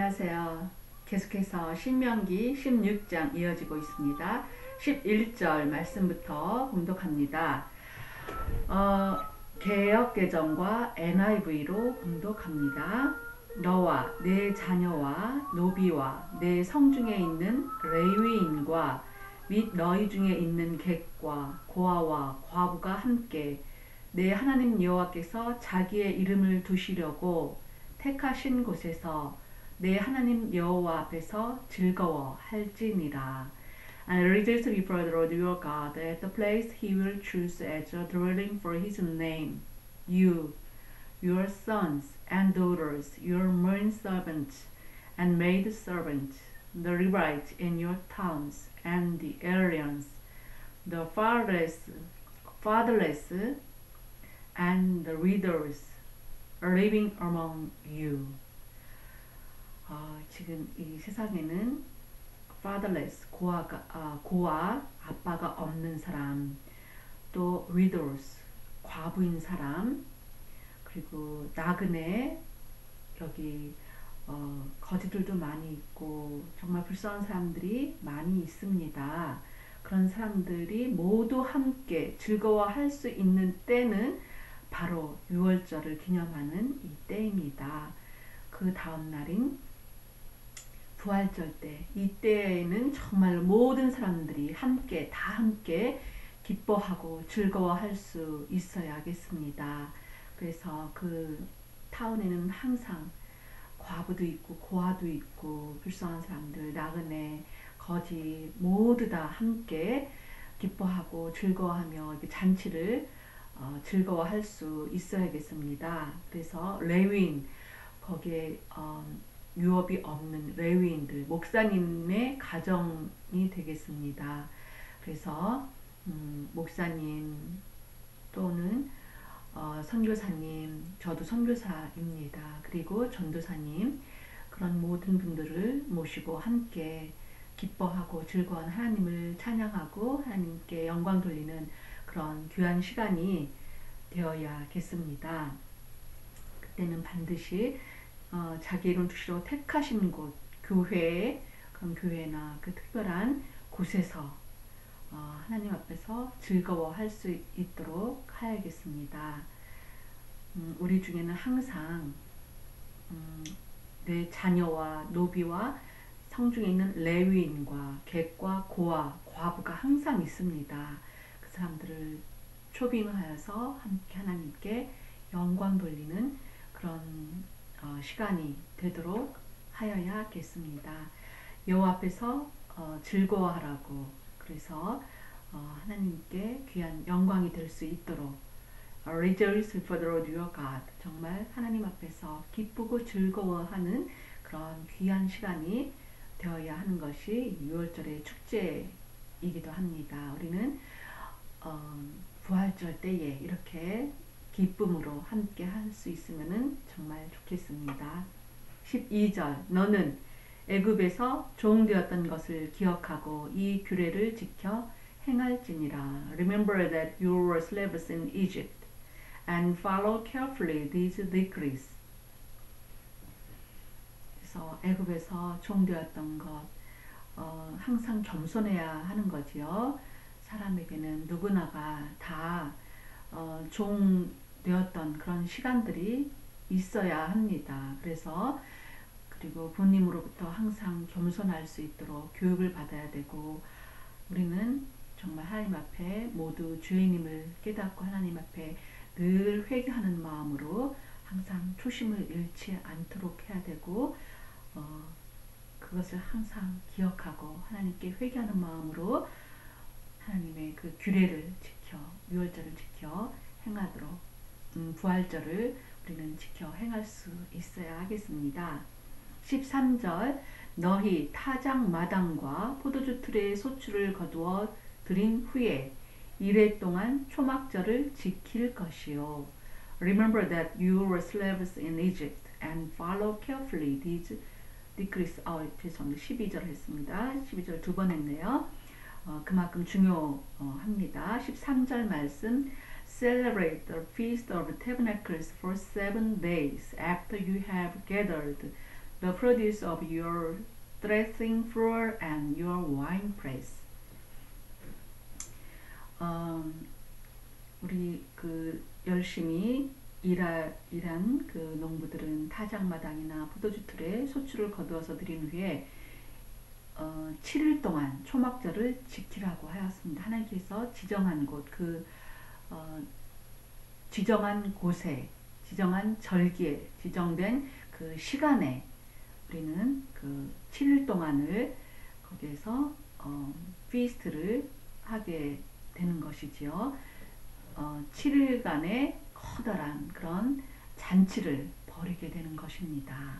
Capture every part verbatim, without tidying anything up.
안녕하세요. 계속해서 신명기 십육 장 이어지고 있습니다. 십일 절 말씀부터 봉독합니다. 어, 개역개정과 엔아이브이로 봉독합니다. 너와 내 자녀와 노비와 내 성중에 있는 레위인과 및 너희 중에 있는 객과 고아와 과부가 함께 내 하나님 여호와께서 자기의 이름을 두시려고 택하신 곳에서 내 하나님 여호와 앞에서 즐거워할지니라. And rejoice before the Lord your God at the place he will choose as a dwelling for his name. You, your sons and daughters, your manservants and maidservants, the Levites in your towns, and the aliens, the fatherless, fatherless, and the widows living among you. 어, 지금 이 세상에는 fatherless, 고아가, 아, 고아, 아빠가 없는 사람, 또 widows, 과부인 사람, 그리고 나그네, 여기 어, 거지들도 많이 있고 정말 불쌍한 사람들이 많이 있습니다. 그런 사람들이 모두 함께 즐거워할 수 있는 때는 바로 유월절을 기념하는 이 때입니다. 그 다음 날인 부활절 때, 이때에는 정말 모든 사람들이 함께 다 함께 기뻐하고 즐거워할 수 있어야겠습니다. 그래서 그 타운에는 항상 과부도 있고 고아도 있고 불쌍한 사람들, 나그네, 거지 모두 다 함께 기뻐하고 즐거워하며 이렇게 잔치를 어, 즐거워할 수 있어야겠습니다. 그래서 레위인, 거기에 어, 유업이 없는 레위인들, 목사님의 가정이 되겠습니다. 그래서 음, 목사님 또는 어, 선교사님, 저도 선교사입니다. 그리고 전도사님, 그런 모든 분들을 모시고 함께 기뻐하고 즐거운 하나님을 찬양하고 하나님께 영광 돌리는 그런 귀한 시간이 되어야겠습니다. 그때는 반드시 어, 자기 이름 두시러 택하신 곳, 교회, 그런 교회나 그 특별한 곳에서 어, 하나님 앞에서 즐거워할 수 있도록 하야겠습니다. 음, 우리 중에는 항상 음, 내 자녀와 노비와 성중에 있는 레위인과 객과 고아, 과부가 항상 있습니다. 그 사람들을 초빙하여서 함께 하나님께 영광 돌리는 그런 어, 시간이 되도록 하여야겠습니다. 여호와 앞에서 어, 즐거워하라고, 그래서 어, 하나님께 귀한 영광이 될 수 있도록 Rejoice before the Lord your God, 정말 하나님 앞에서 기쁘고 즐거워하는 그런 귀한 시간이 되어야 하는 것이 유월절의 축제이기도 합니다. 우리는 어, 부활절 때에 이렇게 기쁨으로 함께 할 수 있으면 정말 좋겠습니다. 십이 절, 너는 애굽에서 종되었던 것을 기억하고 이 규례를 지켜 행할지니라. Remember that you were slaves in Egypt and follow carefully these decrees. 그래서 애굽에서 종되었던 것, 어, 항상 겸손해야 하는 거지요. 사람에게는 누구나가 다 어, 종 되었던 그런 시간들이 있어야 합니다. 그래서 그리고 부모님으로부터 항상 겸손할 수 있도록 교육을 받아야 되고, 우리는 정말 하나님 앞에 모두 죄인임을 깨닫고 하나님 앞에 늘 회개하는 마음으로 항상 초심을 잃지 않도록 해야 되고, 어, 그것을 항상 기억하고 하나님께 회개하는 마음으로 하나님의 그 규례를 지켜, 유월절을 지켜 행하도록 음, 부활절을 우리는 지켜 행할 수 있어야 하겠습니다. 십삼 절, 너희 타작 마당과 포도주 틀의 소출을 거두어 들인 후에 이래 동안 초막절을 지킬 것이요. Remember that you were slaves in Egypt and follow carefully these decrees. 어, 죄송합니다. 십이 절 했습니다. 십이 절 두 번 했네요. 어, 그만큼 중요합니다. 십삼 절 말씀, Celebrate the Feast of Tabernacles for seven days after you have gathered the produce of your threshing floor and your wine press. 음, 우리 그 열심히 일하, 일한 그 농부들은 타작마당이나 포도주 틀에 소출을 거두어서 드린 후에 어, 칠 일 동안 초막절을 지키라고 하였습니다. 하나님께서 지정한 곳, 그 어, 지정한 곳에, 지정한 절기에, 지정된 그 시간에 우리는 그 칠 일 동안을 거기에서 어, 피스트를 하게 되는 것이지요. 어, 칠 일간의 커다란 그런 잔치를 벌이게 되는 것입니다.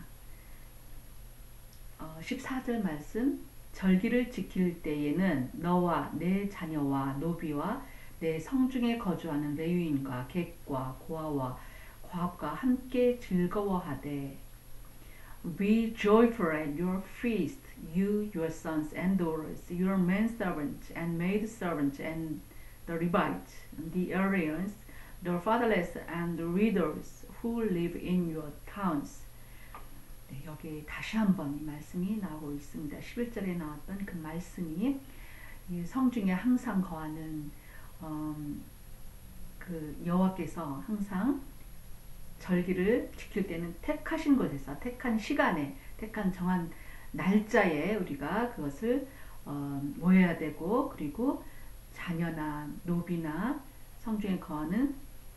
어, 십사 절 말씀, 절기를 지킬 때에는 너와 내 자녀와 노비와 내 성중에 거주하는 레위인과 객과 고아와 과업과 함께 즐거워하되 Be joyful at your feast, you, your sons and daughters, your manservants and maidservants, and the Levites, the Aryans, the fatherless, and the widows who live in your towns. 네, 여기 다시 한번 이 말씀이 나오고 있습니다. 십일 절에 나왔던 그 말씀이 이 성중에 항상 거하는 음, 그 여호와께서 항상 절기를 지킬 때는 택하신 곳에서, 택한 시간에, 택한 정한 날짜에 우리가 그것을 어, 모여야 되고, 그리고 자녀나 노비나 성중에 거하는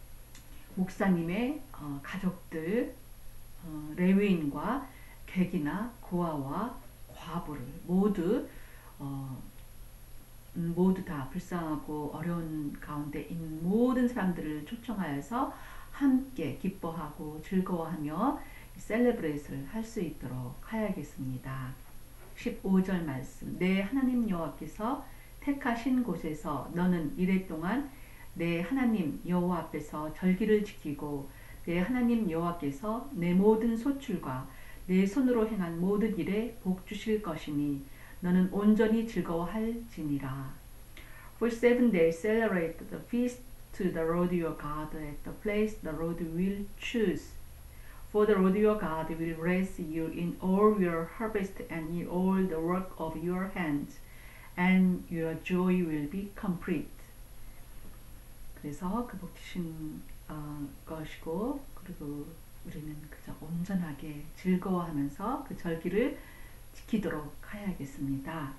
목사님의 어, 가족들, 어, 레위인과 객이나 고아와 과부를 모두 어, 음, 모두 다 불쌍하고 어려운 가운데 있는 모든 사람들을 초청하여서 함께 기뻐하고 즐거워하며 셀레브레이트를 할 수 있도록 하야겠습니다. 십오 절 말씀, 내 하나님 여호와께서 택하신 곳에서 너는 이래 동안 내 하나님 여호와 앞에서 절기를 지키고 내 하나님 여호와께서 내 모든 소출과 내 손으로 행한 모든 일에 복 주실 것이니 너는 온전히 즐거워할지니라. For seven days celebrate the feast to the Lord your God at the place the Lord will choose. For the Lord your God will bless you in all your harvest and in all the work of your hands, and your joy will be complete. 그래서 그 복 주신 어, 것이고, 그리고 우리는 그저 온전하게 즐거워하면서 그 절기를 지키도록 하야겠습니다.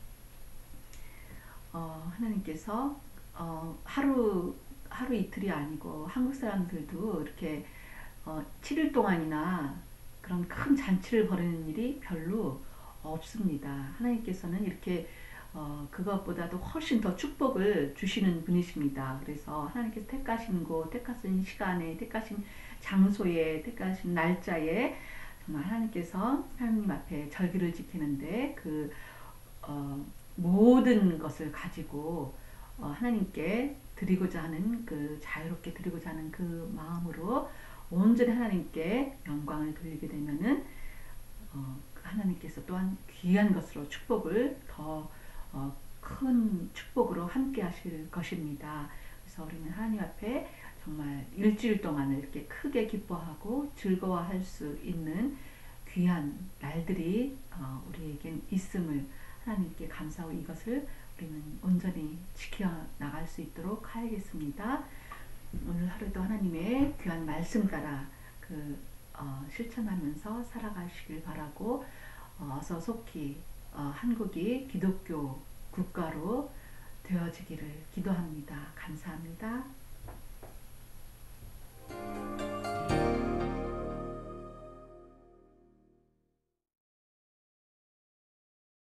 어, 하나님께서 어, 하루 하루 이틀이 아니고 한국 사람들도 이렇게 어, 칠 일 동안이나 그런 큰 잔치를 벌이는 일이 별로 없습니다. 하나님께서는 이렇게 어, 그것보다도 훨씬 더 축복을 주시는 분이십니다. 그래서 하나님께서 택하신 곳, 택하신 시간에, 택하신 장소에, 택하신 날짜에 정말 하나님께서 하나님 앞에 절기를 지키는데 그 어, 모든 것을 가지고 어, 하나님께 드리고자 하는 그 자유롭게 드리고자 하는 그 마음으로 온전히 하나님께 영광을 돌리게 되면은 어, 하나님께서 또한 귀한 것으로 축복을 더 어, 큰 축복으로 함께 하실 것입니다. 그래서 우리는 하나님 앞에 정말 일주일 동안을 이렇게 크게 기뻐하고 즐거워할 수 있는 귀한 날들이 어, 우리에겐 있음을 하나님께 감사하고 이것을 우리는 온전히 지켜나갈 수 있도록 하야겠습니다. 오늘 하루도 하나님의 귀한 말씀 따라 그 어, 실천하면서 살아가시길 바라고 어, 어서 속히 어, 한국이 기독교 국가로 되어지기를 기도합니다. 감사합니다.